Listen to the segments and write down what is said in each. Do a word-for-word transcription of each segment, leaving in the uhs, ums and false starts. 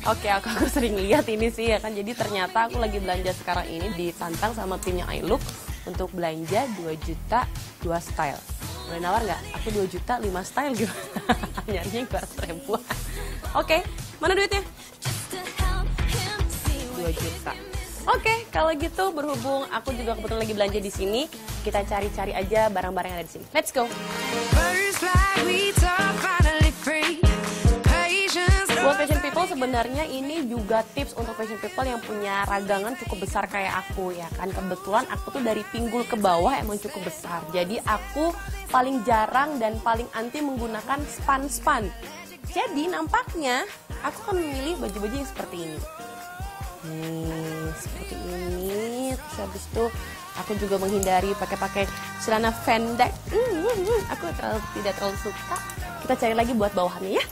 Oke, aku, aku sering lihat ini sih ya kan. Jadi ternyata aku lagi belanja sekarang ini ditantang sama timnya iLook untuk belanja dua juta dua style. Boleh nawar nggak? Aku dua juta lima style gitu. Nyarinya dua ratus ribuan. Oke, mana duitnya? dua juta. Oke, kalau gitu berhubung aku juga kebetulan lagi belanja di sini, kita cari-cari aja barang-barang yang ada di sini. Let's go. Buat fashion people sebenarnya ini juga tips untuk fashion people yang punya ragangan cukup besar kayak aku ya kan. Kebetulan aku tuh dari pinggul ke bawah emang cukup besar. Jadi aku paling jarang dan paling anti menggunakan span-span. Jadi nampaknya aku akan memilih baju-baju yang seperti ini. Nih, seperti ini. Terus habis itu aku juga menghindari pakai-pakai celana pendek. Hmm, hmm, hmm. Aku terlalu, tidak terlalu suka. Kita cari lagi buat bawahannya ya.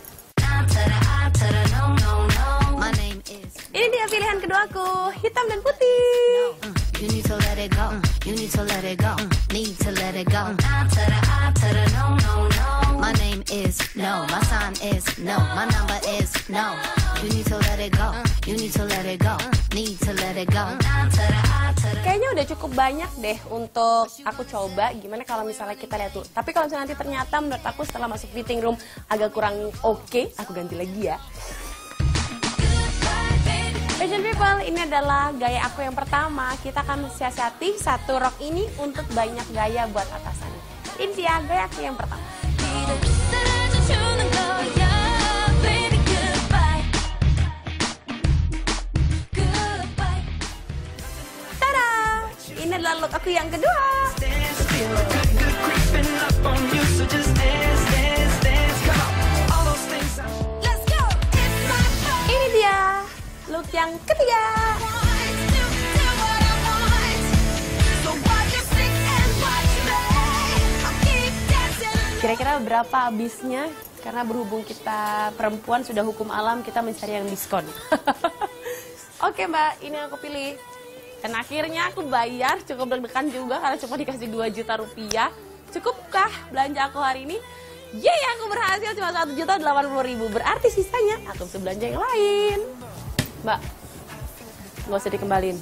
Ini dia pilihan keduaku, hitam dan putih. You need to let it go. You need to let it go. Need to let it go. No, no, no. My name is no. My sign is no. My number is no. You need to let it go. You need to let it go. Need to let it go. Kayaknya udah cukup banyak deh untuk aku coba. Gimana kalau misalnya kita lihat tuh. Tapi kalau misalnya nanti ternyata menurut aku setelah masuk fitting room agak kurang oke, okay, aku ganti lagi ya. Fashion people, ini adalah gaya aku yang pertama. Kita akan siasati satu rok ini untuk banyak gaya buat atasannya. Ini dia gaya aku yang pertama. Tada! Ini adalah look aku yang kedua. Ini dia look yang ketiga. Kira-kira berapa habisnya? Karena berhubung kita perempuan sudah hukum alam, kita mencari yang diskon. Oke mbak, ini yang aku pilih. Dan akhirnya aku bayar, cukup deg-degan juga karena cuma dikasih dua juta rupiah. Cukupkah belanja aku hari ini? Yeay, aku berhasil cuma satu juta delapan puluh ribu. Berarti sisanya aku bisa belanja yang lain. Mbak, nggak usah dikembalin.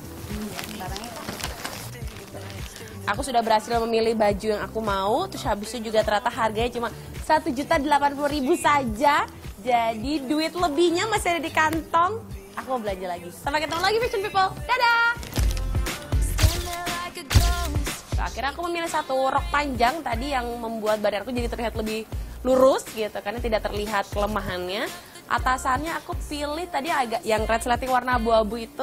Aku sudah berhasil memilih baju yang aku mau. Terus habis itu juga ternyata harganya cuma satu juta delapan puluh ribu saja. Jadi duit lebihnya masih ada di kantong. Aku mau belanja lagi. Sampai ketemu lagi fashion people. Dadah. So, akhirnya aku memilih satu rok panjang tadi yang membuat badan aku jadi terlihat lebih lurus gitu. Karena tidak terlihat kelemahannya. Atasannya aku pilih tadi agak yang resleting warna abu-abu itu.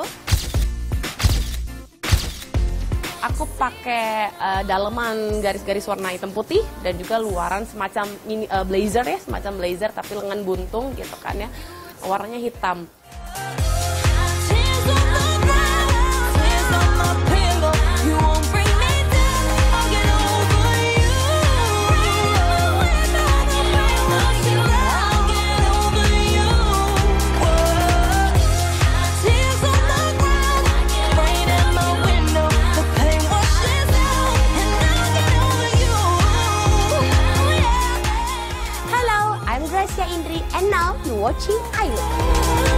Aku pakai uh, daleman garis-garis warna hitam putih dan juga luaran semacam mini, uh, blazer ya, semacam blazer tapi lengan buntung gitu kan ya. Warnanya hitam. And now you're watching iLook.